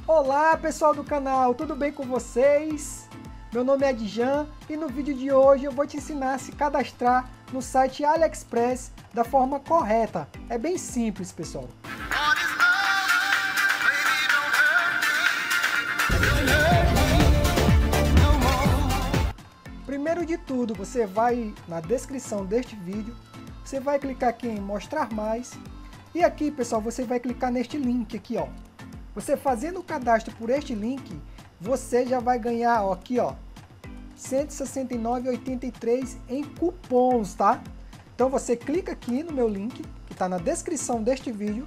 Olá pessoal do canal, tudo bem com vocês? Meu nome é Adjan e no vídeo de hoje eu vou te ensinar a se cadastrar no site AliExpress da forma correta. É bem simples, pessoal. Primeiro de tudo, você vai na descrição deste vídeo, você vai clicar aqui em mostrar mais e aqui, pessoal, você vai clicar neste link aqui, ó. Você fazendo o cadastro por este link, você já vai ganhar, ó, aqui, ó, R$ 169,83 em cupons, tá? Então você clica aqui no meu link, que está na descrição deste vídeo.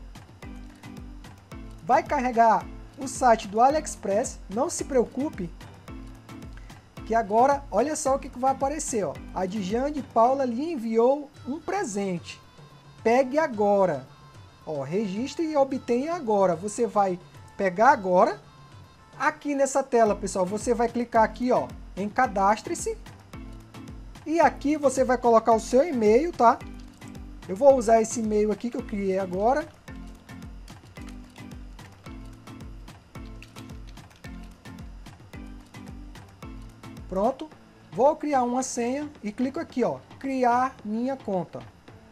Vai carregar o site do AliExpress, não se preocupe, que agora, olha só o que vai aparecer, ó. A Adjan de Paula lhe enviou um presente. Pegue agora. Ó, registre e obtenha agora. Você vai pegar agora. Aqui nessa tela, pessoal, você vai clicar aqui, ó, em cadastre-se. E aqui você vai colocar o seu e-mail, tá? Eu vou usar esse e-mail aqui que eu criei agora. Pronto. Vou criar uma senha e clico aqui, ó, criar minha conta.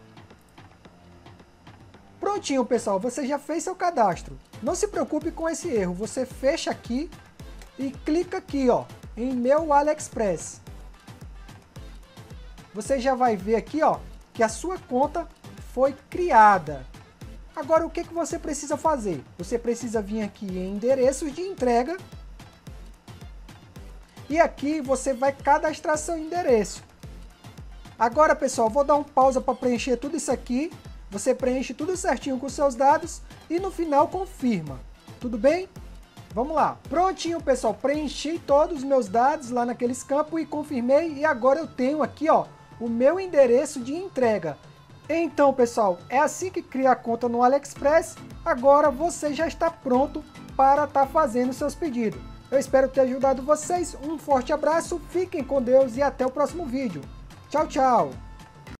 Prontinho, pessoal, você já fez seu cadastro. Não se preocupe com esse erro, você fecha aqui e clica aqui, ó, em meu AliExpress. Você já vai ver aqui, ó, que a sua conta foi criada. Agora, o que você precisa fazer? Você precisa vir aqui em endereços de entrega e aqui você vai cadastrar seu endereço. Agora, pessoal, vou dar um pausa para preencher tudo isso aqui. Você preenche tudo certinho com seus dados e no final confirma. Tudo bem? Vamos lá. Prontinho, pessoal. Preenchi todos os meus dados lá naqueles campos e confirmei. E agora eu tenho aqui, ó, o meu endereço de entrega. Então, pessoal, é assim que cria a conta no AliExpress. Agora você já está pronto para estar fazendo seus pedidos. Eu espero ter ajudado vocês. Um forte abraço, fiquem com Deus e até o próximo vídeo. Tchau, tchau!